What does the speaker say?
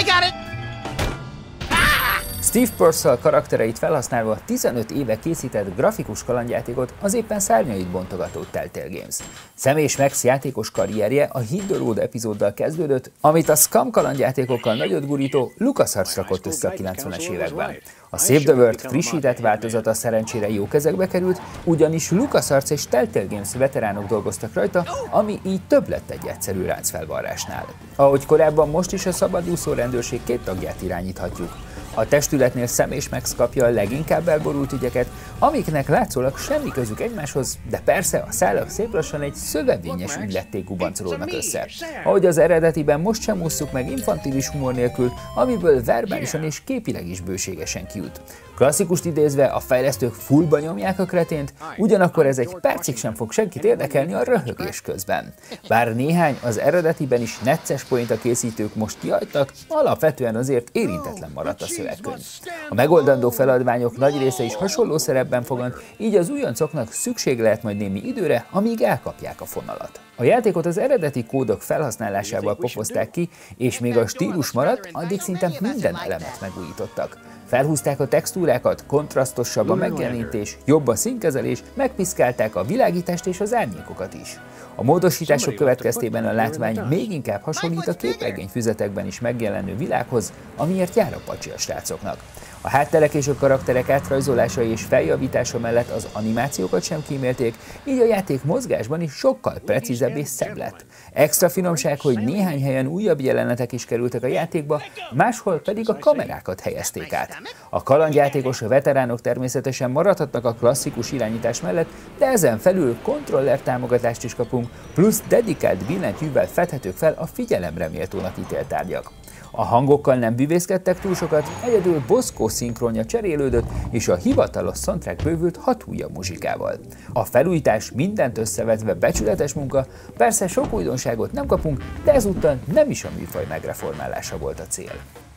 I got it! Steve Purcell karaktereit felhasználva 15 éve készített grafikus kalandjátékot az éppen szárnyait bontogató Telltale Games. Sam és Max játékos karrierje a Hit the Road epizóddal kezdődött, amit a Scum kalandjátékokkal nagyot gurító LucasArts rakott össze a 90-es években. A Save the World frissített változata szerencsére jó kezekbe került, ugyanis LucasArts és Telltale Games veteránok dolgoztak rajta, ami így több lett egy egyszerű ráncfelvarrásnál. Ahogy korábban, most is a szabadúszó rendőrség 2 tagját irányíthatjuk. A testületnél Sam és Max kapja a leginkább elborult ügyeket, amiknek látszólag semmi közük egymáshoz, de persze a szálak szép lassan egy szövevényes ügyletté gubancolódnak össze. Ahogy az eredetiben, most sem ússzuk meg infantilis humor nélkül, amiből verbálisan és képileg is bőségesen kijut. Klasszikust idézve, a fejlesztők fullba nyomják a kretént, ugyanakkor ez egy percig sem fog senkit érdekelni a röhögés közben. Bár néhány az eredetiben is necces poént a készítők most kihagytak, alapvetően azért érintetlen maradt a szövegkönyv. A megoldandó feladványok nagy része is hasonló szerepben fogant, így az újoncoknak szükség lehet majd némi időre, amíg elkapják a fonalat. A játékot az eredeti kódok felhasználásával pofozták ki, és még a stílus maradt, addig szinte minden elemet megújítottak. Felhúzták a textúrákat, kontrasztosabb a megjelenítés, jobb a színkezelés, megpiszkálták a világítást és az árnyékokat is. A módosítások következtében a látvány még inkább hasonlít a képregényfüzetekben is megjelenő világhoz, amiért jár a pacsi a srácoknak. A hátterek és a karakterek átrajzolása és feljavítása mellett az animációkat sem kímélték, így a játék mozgásban is sokkal precízebb és szebb lett. Extra finomság, hogy néhány helyen újabb jelenetek is kerültek a játékba, máshol pedig a kamerákat helyezték át. A kalandjátékos veteránok természetesen maradhatnak a klasszikus irányítás mellett, de ezen felül kontroller támogatást is kapunk, plusz dedikált billentyűvel fedhetők fel a figyelemre méltónak ítélt tárgyak. A hangokkal nem bűvészkedtek túl sokat, egyedül Bosco szinkronja cserélődött, és a hivatalos soundtrack bővült 6 újabb muzsikával. A felújítás mindent összevetve becsületes munka, persze sok újdonságot nem kapunk, de ezúttal nem is a műfaj megreformálása volt a cél.